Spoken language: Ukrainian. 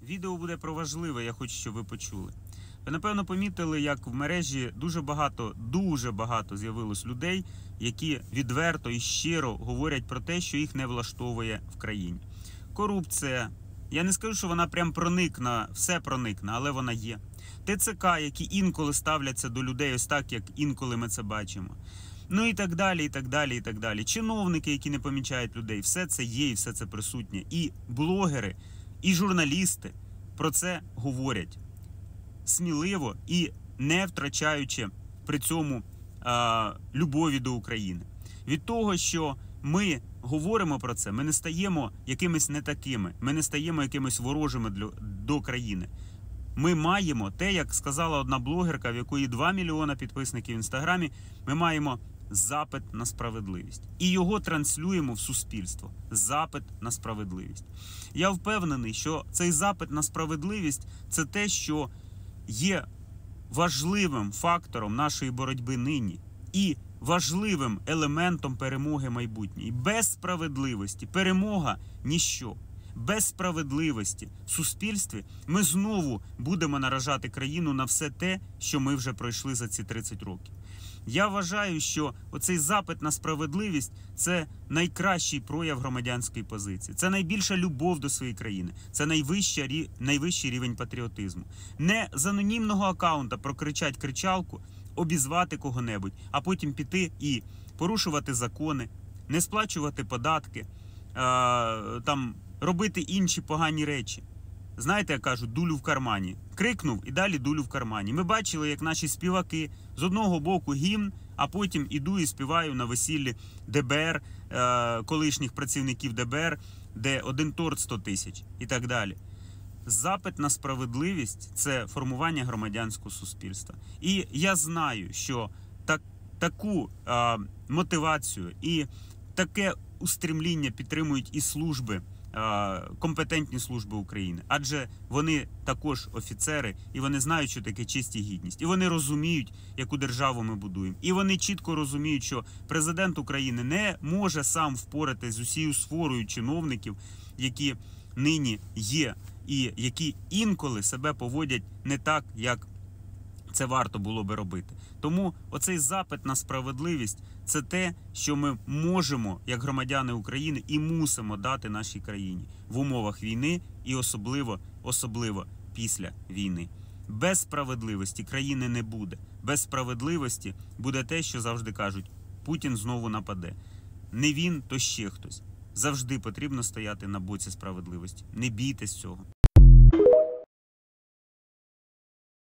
Відео буде про важливе, я хочу, щоб ви почули. Ви, напевно, помітили, як в мережі дуже багато з'явилось людей, які відверто і щиро говорять про те, що їх не влаштовує в країні. Корупція. Я не скажу, що вона прям проникна, все проникне, але вона є. ТЦК, які інколи ставляться до людей ось так, як інколи ми це бачимо. Ну і так далі, і так далі, і так далі. Чиновники, які не помічають людей. Все це є і все це присутнє. І блогери, і журналісти про це говорять сміливо і не втрачаючи при цьому любові до України. Від того, що ми говоримо про це, ми не стаємо якимись не такими, ми не стаємо якимись ворожими до країни. Ми маємо те, як сказала одна блогерка, в якої 2 мільйона підписників в Інстаграмі, ми маємо запит на справедливість. І його транслюємо в суспільство. Запит на справедливість. Я впевнений, що цей запит на справедливість – це те, що є важливим фактором нашої боротьби нині і важливим елементом перемоги майбутньої. Без справедливості перемога – ніщо. Без справедливості в суспільстві ми знову будемо наражати країну на все те, що ми вже пройшли за ці 30 років. Я вважаю, що оцей запит на справедливість – це найкращий прояв громадянської позиції. Це найбільша любов до своєї країни. Це найвищий рівень патріотизму. Не з анонімного акаунта прокричать кричалку, обізвати кого-небудь, а потім піти і порушувати закони, не сплачувати податки, робити інші погані речі. Знаєте, як кажуть, дулю в кармані. Крикнув і далі дулю в кармані. Ми бачили, як наші співаки з одного боку гімн, а потім іду і співаю на весіллі ДБР, колишніх працівників ДБР, де один торт 100 тисяч і так далі. Запит на справедливість – це формування громадянського суспільства. І я знаю, що таку мотивацію і таке устремління підтримують і служби, компетентні служби України. Адже вони також офіцери, і вони знають, що таке честь і гідність. І вони розуміють, яку державу ми будуємо. І вони чітко розуміють, що президент України не може сам впоратись з усією сворою чиновників, які нині є, і які інколи себе поводять не так, як це варто було би робити. Тому оцей запит на справедливість – це те, що ми можемо, як громадяни України, і мусимо дати нашій країні в умовах війни і особливо після війни. Без справедливості країни не буде. Без справедливості буде те, що завжди кажуть – Путін знову нападе. Не він, то ще хтось. Завжди потрібно стояти на боці справедливості. Не бійтесь цього.